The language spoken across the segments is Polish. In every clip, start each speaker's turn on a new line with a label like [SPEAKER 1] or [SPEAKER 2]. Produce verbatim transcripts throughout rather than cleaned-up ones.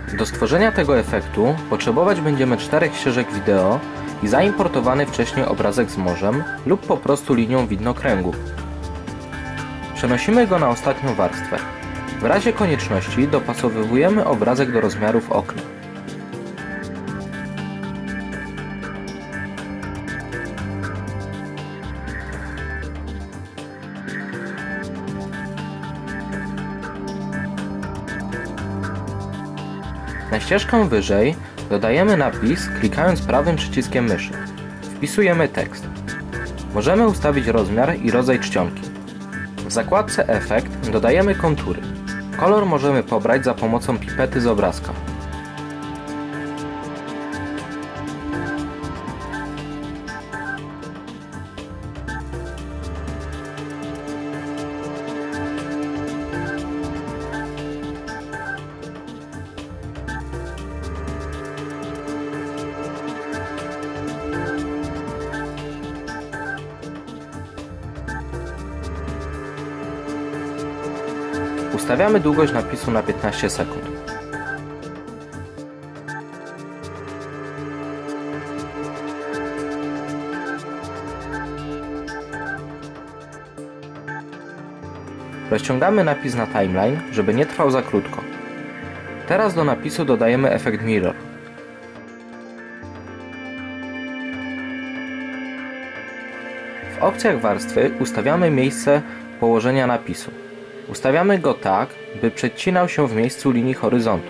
[SPEAKER 1] Do stworzenia tego efektu potrzebować będziemy czterech ścieżek wideo i zaimportowany wcześniej obrazek z morzem lub po prostu linią widnokręgu. Przenosimy go na ostatnią warstwę. W razie konieczności dopasowujemy obrazek do rozmiarów okna. Na ścieżkę wyżej dodajemy napis, klikając prawym przyciskiem myszy. Wpisujemy tekst. Możemy ustawić rozmiar i rodzaj czcionki. W zakładce Efekt dodajemy kontury. Kolor możemy pobrać za pomocą pipety z obrazka. Ustawiamy długość napisu na piętnaście sekund. Rozciągamy napis na timeline, żeby nie trwał za krótko. Teraz do napisu dodajemy efekt Mirror. W opcjach warstwy ustawiamy miejsce położenia napisu. Ustawiamy go tak, by przecinał się w miejscu linii horyzontu.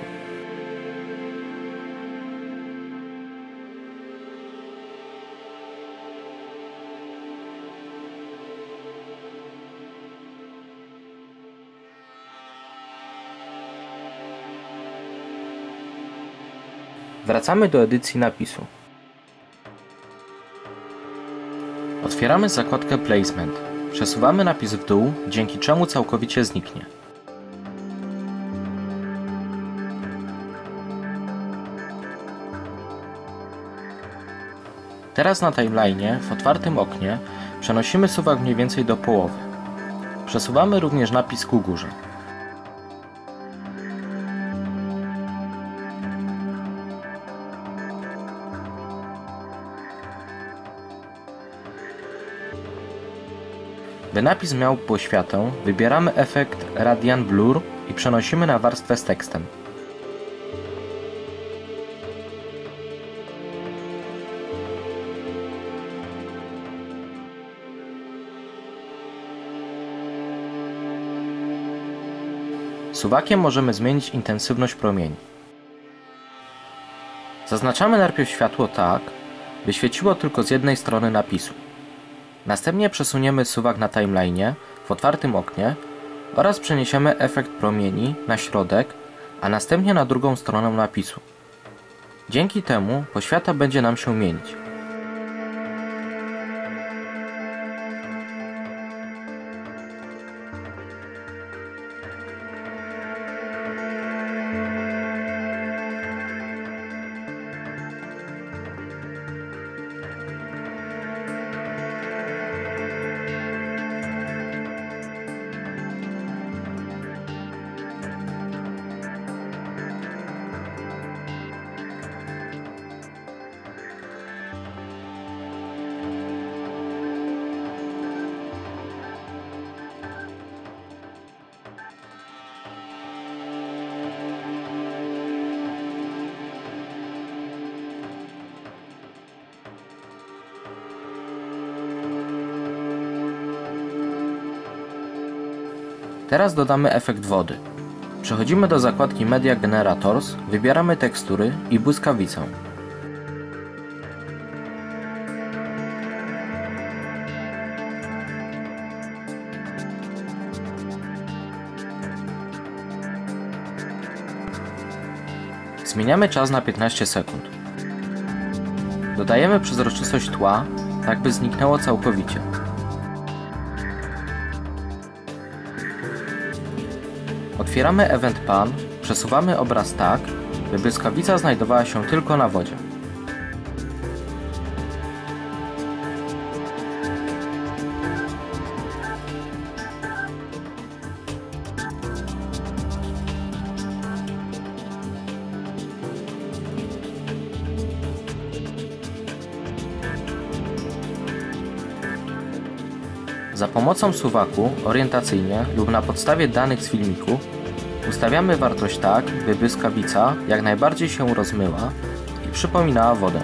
[SPEAKER 1] Wracamy do edycji napisu. Otwieramy zakładkę Placement. Przesuwamy napis w dół, dzięki czemu całkowicie zniknie. Teraz na timeline'ie w otwartym oknie przenosimy suwak mniej więcej do połowy. Przesuwamy również napis ku górze. By napis miał poświatę, wybieramy efekt Radiant Blur i przenosimy na warstwę z tekstem. Suwakiem możemy zmienić intensywność promieni. Zaznaczamy najpierw światło tak, by świeciło tylko z jednej strony napisu. Następnie przesuniemy suwak na timeline'ie w otwartym oknie oraz przeniesiemy efekt promieni na środek, a następnie na drugą stronę napisu. Dzięki temu poświata będzie nam się mienić. Teraz dodamy efekt wody. Przechodzimy do zakładki Media Generators, wybieramy tekstury i błyskawicę. Zmieniamy czas na piętnaście sekund. Dodajemy przezroczystość tła, tak by zniknęło całkowicie. Otwieramy Event Pan, przesuwamy obraz tak, by błyskawica znajdowała się tylko na wodzie. Za pomocą suwaku orientacyjnie lub na podstawie danych z filmiku ustawiamy wartość tak, by błyskawica jak najbardziej się rozmyła i przypominała wodę.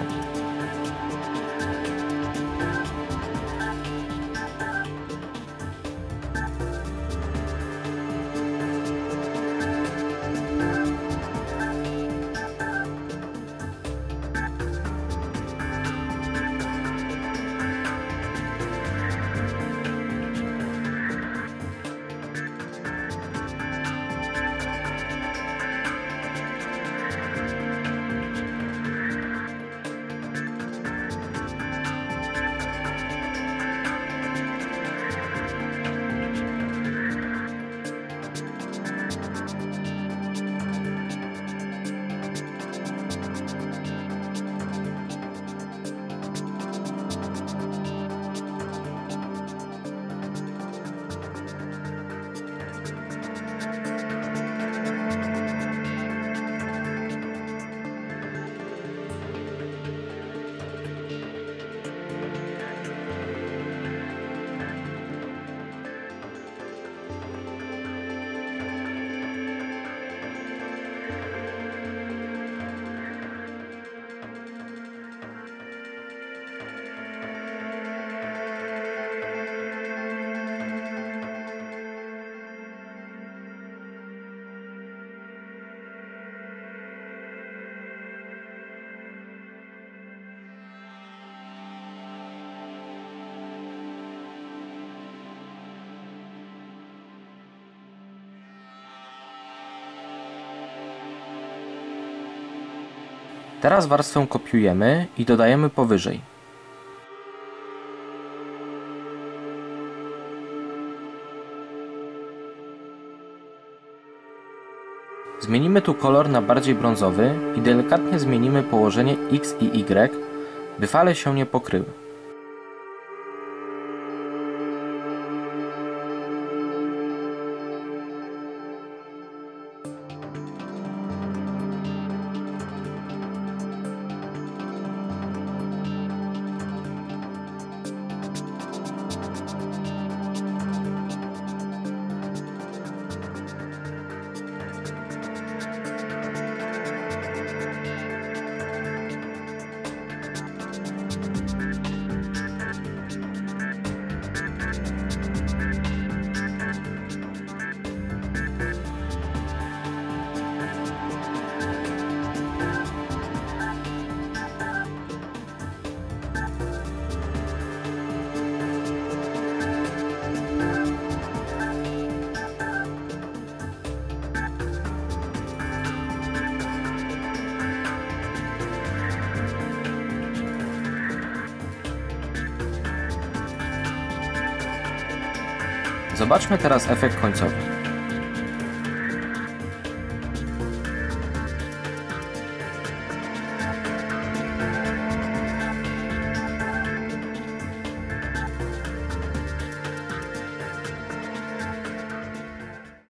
[SPEAKER 1] Teraz warstwę kopiujemy i dodajemy powyżej. Zmienimy tu kolor na bardziej brązowy i delikatnie zmienimy położenie X i Y, by fale się nie pokryły. Zobaczmy teraz efekt końcowy.